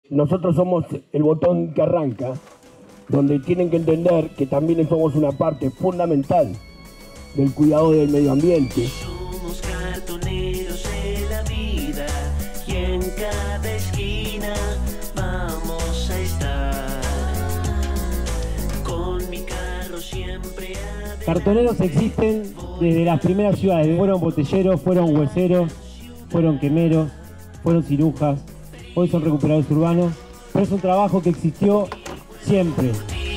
Nosotros somos el botón que arranca, donde tienen que entender que también somos una parte fundamental del cuidado del medio ambiente. Somos cartoneros de la vida y en cada esquina vamos a estar. Con mi carro siempre adelante. Cartoneros existen desde las primeras ciudades. Fueron botelleros, fueron hueseros, fueron quemeros, fueron cirujas. Hoy son recuperadores urbanos, pero es un trabajo que existió siempre.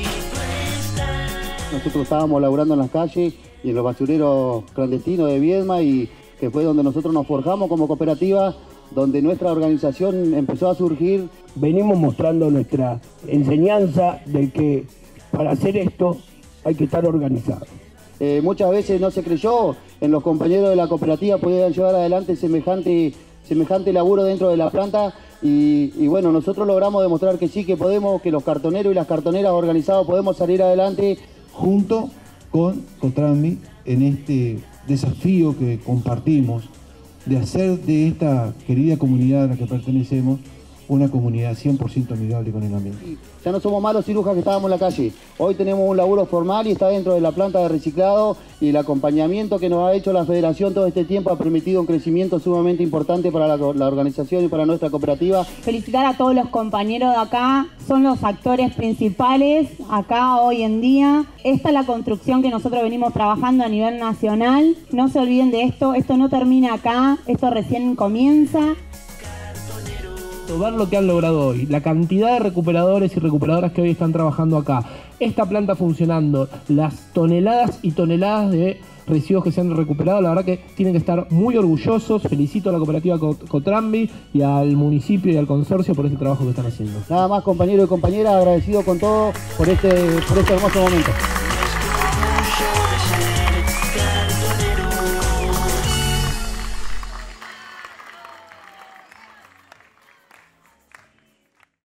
Nosotros estábamos laburando en las calles y en los basureros clandestinos de Viedma, y que fue donde nosotros nos forjamos como cooperativa, donde nuestra organización empezó a surgir. Venimos mostrando nuestra enseñanza de que para hacer esto hay que estar organizado. Muchas veces no se creyó en los compañeros de la cooperativa podían llevar adelante semejante laburo dentro de la planta, y bueno, nosotros logramos demostrar que sí, que podemos, que los cartoneros y las cartoneras organizados podemos salir adelante. Junto con Cotrambi, en este desafío que compartimos de hacer de esta querida comunidad a la que pertenecemos una comunidad 100% amigable con el ambiente. Ya no somos malos cirujas que estábamos en la calle. Hoy tenemos un laburo formal y está dentro de la planta de reciclado, y el acompañamiento que nos ha hecho la Federación todo este tiempo ha permitido un crecimiento sumamente importante para la organización y para nuestra cooperativa. Felicitar a todos los compañeros de acá, son los actores principales acá hoy en día. Esta es la construcción que nosotros venimos trabajando a nivel nacional. No se olviden de esto no termina acá, esto recién comienza. Ver lo que han logrado hoy, la cantidad de recuperadores y recuperadoras que hoy están trabajando acá, esta planta funcionando, las toneladas y toneladas de residuos que se han recuperado, la verdad que tienen que estar muy orgullosos. Felicito a la cooperativa Cotrambi y al municipio y al consorcio por este trabajo que están haciendo. Nada más, compañeros y compañeras, agradecido con todo por este hermoso momento.